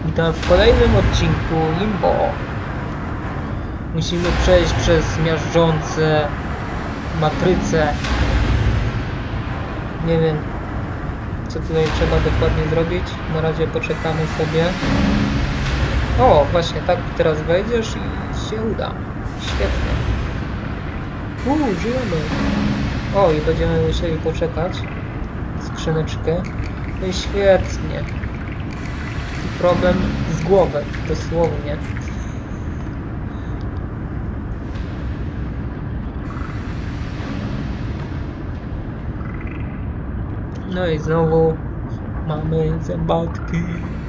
Witam w kolejnym odcinku Limbo. Musimy przejść przez miażdżące matryce. Nie wiem, co tutaj trzeba dokładnie zrobić. Na razie poczekamy sobie. O, właśnie, tak teraz wejdziesz i się uda. Świetnie. Żyjemy. O, i będziemy musieli poczekać. Skrzyneczkę. No i świetnie. Problem z głową, dosłownie. No i znowu mamy zębatki.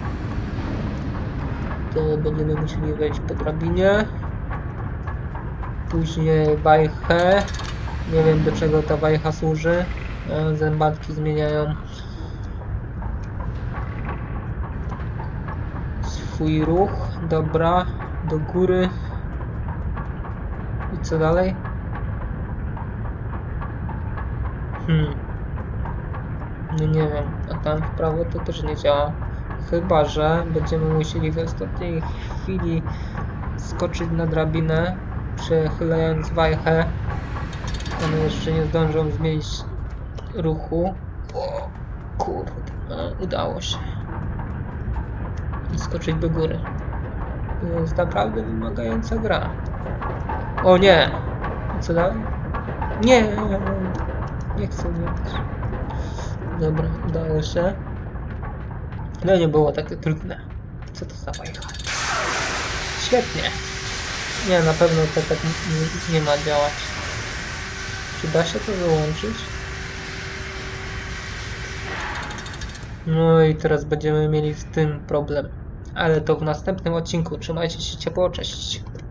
To będziemy musieli wejść po drabinie. Później wajchę. Nie wiem, do czego ta wajcha służy. Zębatki zmieniają swój ruch. Dobra, do góry. I co dalej? No nie wiem, a tam w prawo to też nie działa. Chyba że będziemy musieli w ostatniej chwili skoczyć na drabinę, przechylając wajchę. One jeszcze nie zdążą zmienić ruchu. O kurde, udało się. I skoczyć do góry. To jest naprawdę wymagająca gra. O nie! I co dalej? Nie! Nie chcę wiedzieć. Dobra, udało się. No nie było takie trudne. Co to za wajcha? Świetnie! Nie, na pewno to tak nie ma działać. Czy da się to wyłączyć? No i teraz będziemy mieli z tym problem. Ale to w następnym odcinku. Trzymajcie się ciepło, cześć!